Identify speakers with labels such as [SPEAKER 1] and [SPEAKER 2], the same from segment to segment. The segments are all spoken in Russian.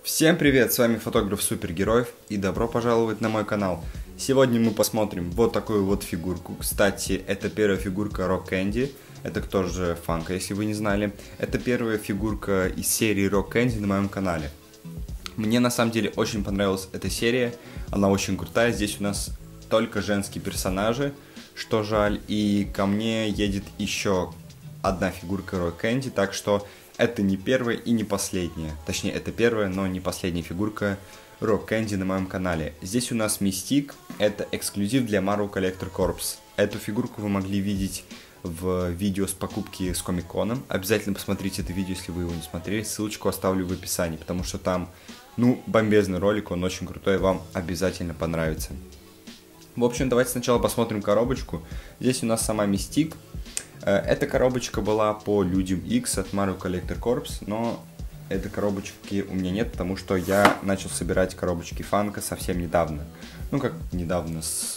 [SPEAKER 1] Всем привет, с вами фотограф Супергероев и добро пожаловать на мой канал. Сегодня мы посмотрим вот такую вот фигурку. Кстати, это первая фигурка Rock Candy. Это кто же Фанка, если вы не знали. Это первая фигурка из серии Rock Candy на моем канале. Мне на самом деле очень понравилась эта серия. Она очень крутая. Здесь у нас только женские персонажи, что жаль. И ко мне едет еще одна фигурка Rock Candy, так что это не первая и не последняя. Точнее, это первая, но не последняя фигурка Rock Candy на моем канале. Здесь у нас Мистик. Это эксклюзив для Marvel Collector Corps. Эту фигурку вы могли видеть в видео с покупки с Комик-Коном. Обязательно посмотрите это видео, если вы его не смотрели. Ссылочку оставлю в описании, потому что там, бомбезный ролик, он очень крутой, вам обязательно понравится. В общем, давайте сначала посмотрим коробочку. Здесь у нас сама Мистик. Эта коробочка была по Людям X от Marvel Collector Corps, но этой коробочки у меня нет, потому что я начал собирать коробочки Фанка совсем недавно. Как недавно, с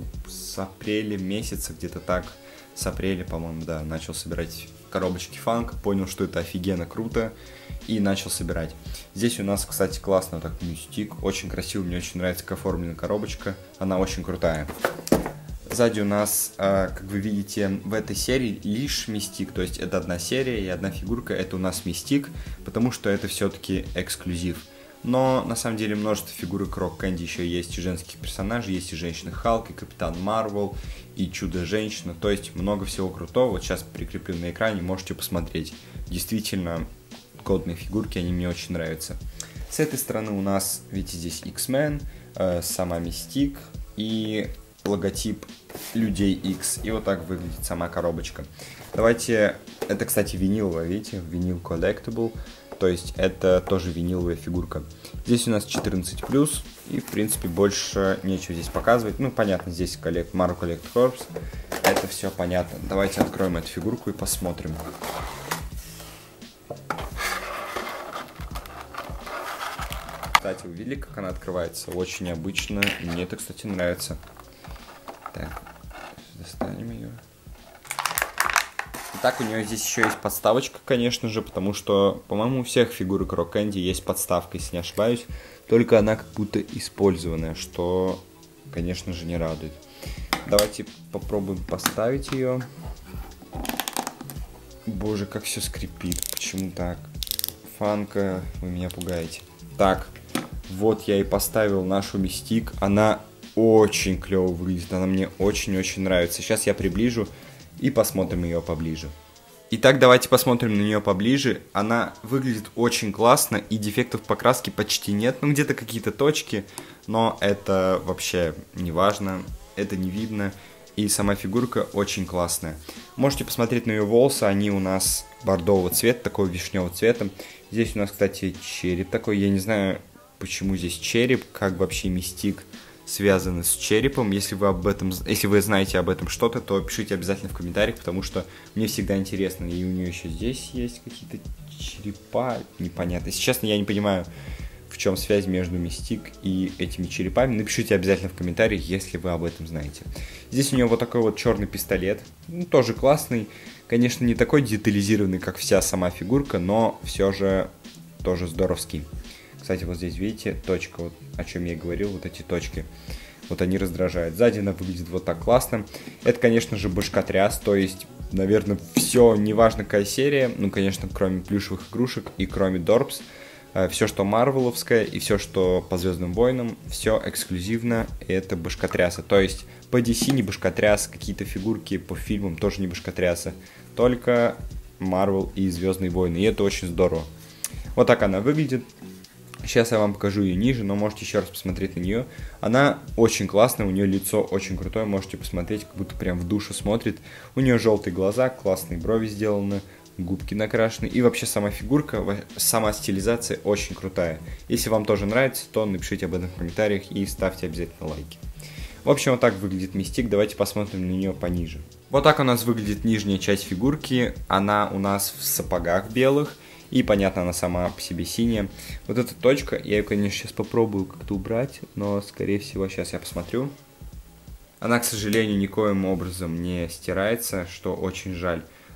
[SPEAKER 1] апреля месяца, где-то так, с апреля, по-моему, да, начал собирать коробочки Фанка, понял, что это офигенно круто, и начал собирать. Здесь у нас, кстати, классно так Мистик, очень красиво, мне очень нравится, как оформлена коробочка, она очень крутая. Сзади у нас, как вы видите, в этой серии лишь Мистик, то есть это одна серия и одна фигурка, это у нас Мистик, потому что это все-таки эксклюзив. Но на самом деле множество фигурок Rock Candy еще есть и женских персонажей, есть и Женщина Халк, и Капитан Марвел, и Чудо-женщина, то есть много всего крутого. Вот сейчас прикреплю на экране, можете посмотреть. Действительно годные фигурки, они мне очень нравятся. С этой стороны у нас, видите, здесь X-Men, сама Мистик и логотип Людей X. И вот так выглядит сама коробочка. Давайте, это, кстати, виниловая, видите, винил collectible, то есть это тоже виниловая фигурка. Здесь у нас 14+, и, в принципе, больше нечего здесь показывать. Понятно, здесь Marvel Collector Corps, это все понятно. Давайте откроем эту фигурку и посмотрим. Кстати, вы видели, как она открывается? Очень необычно, мне это, кстати, нравится. Так, достанем ее. Итак, у нее здесь еще есть подставочка, конечно же, потому что, по-моему, у всех фигурок Rock Candy есть подставка, если не ошибаюсь. Только она как будто использованная, что, конечно же, не радует. Давайте попробуем поставить ее. Боже, как все скрипит. Почему так? Фанка, вы меня пугаете. Так, вот я и поставил нашу Мистик. Она очень клево выглядит, она мне очень-очень нравится. Сейчас я приближу и посмотрим ее поближе. Итак, давайте посмотрим на нее поближе. Она выглядит очень классно, и дефектов покраски почти нет. Где-то какие-то точки, но это вообще не важно, это не видно. И сама фигурка очень классная. Можете посмотреть на ее волосы, они у нас бордового цвета, такого вишневого цвета. Здесь у нас, кстати, череп такой, я не знаю, почему здесь череп, как вообще Мистик связаны с черепом. Если вы знаете об этом что-то, то пишите обязательно в комментариях, потому что мне всегда интересно. И у нее еще здесь есть какие-то черепа, непонятно. Если честно, я не понимаю, в чем связь между Мистик и этими черепами. Напишите обязательно в комментариях, если вы об этом знаете. Здесь у нее вот такой вот черный пистолет, тоже классный. Конечно, не такой детализированный, как вся сама фигурка, но все же тоже здоровский. Кстати, вот здесь, видите, точка, вот о чем я и говорил, вот эти точки, вот они раздражают. Сзади она выглядит вот так классно. Это, конечно же, башкотряс, то есть, наверное, все, неважно какая серия, конечно, кроме плюшевых игрушек и кроме Дорпс, все, что марвеловское и все, что по Звездным войнам, все эксклюзивно, это башкотрясы. То есть, по DC не башкотряс, какие-то фигурки по фильмам тоже не башкотрясы, только Марвел и Звездные войны, и это очень здорово. Вот так она выглядит. Сейчас я вам покажу ее ниже, но можете еще раз посмотреть на нее. Она очень классная, у нее лицо очень крутое, можете посмотреть, как будто прям в душу смотрит. У нее желтые глаза, классные брови сделаны, губки накрашены. И вообще сама фигурка, сама стилизация очень крутая. Если вам тоже нравится, то напишите об этом в комментариях и ставьте обязательно лайки. В общем, вот так выглядит Мистик, давайте посмотрим на нее пониже. Вот так у нас выглядит нижняя часть фигурки, она у нас в сапогах белых. И, понятно, она сама по себе синяя. Вот эта точка, я ее, конечно, сейчас попробую как-то убрать, но, скорее всего, сейчас я посмотрю. Она, к сожалению, никоим образом не стирается, что очень жаль.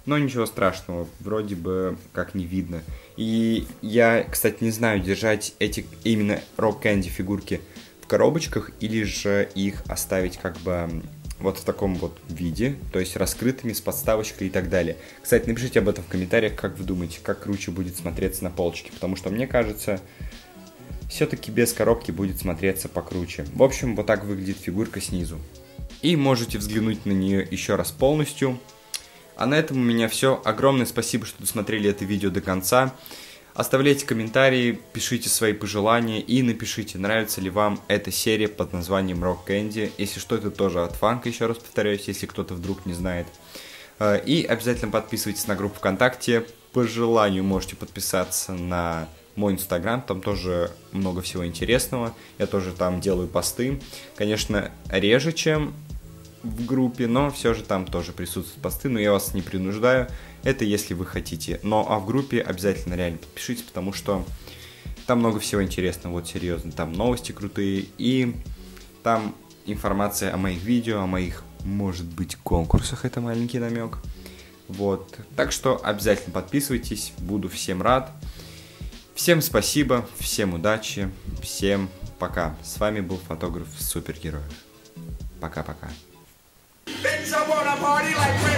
[SPEAKER 1] Но ничего страшного, вроде бы как не видно. И я, кстати, не знаю, держать эти именно Rock Candy фигурки в коробочках или же их оставить как бы вот в таком вот виде, то есть раскрытыми, с подставочкой и так далее. Кстати, напишите об этом в комментариях, как вы думаете, как круче будет смотреться на полочке, потому что мне кажется, все-таки без коробки будет смотреться покруче. В общем, вот так выглядит фигурка снизу. И можете взглянуть на нее еще раз полностью. А на этом у меня все. Огромное спасибо, что досмотрели это видео до конца. Оставляйте комментарии, пишите свои пожелания и напишите, нравится ли вам эта серия под названием Rock Candy. Если что, это тоже от фанка, еще раз повторяюсь, если кто-то вдруг не знает. И обязательно подписывайтесь на группу ВКонтакте. По желанию можете подписаться на мой инстаграм, там тоже много всего интересного. Я тоже там делаю посты. Конечно, реже, чем в группе, но все же там тоже присутствуют посты, но я вас не принуждаю, это если вы хотите. Но а в группе обязательно реально подпишитесь, потому что там много всего интересного, вот серьезно, там новости крутые, и там информация о моих видео, о моих, может быть, конкурсах, это маленький намек. Вот, так что обязательно подписывайтесь, буду всем рад. Всем спасибо, всем удачи, всем пока. С вами был фотограф Супергероев. Пока-пока. Bitch, I wanna party like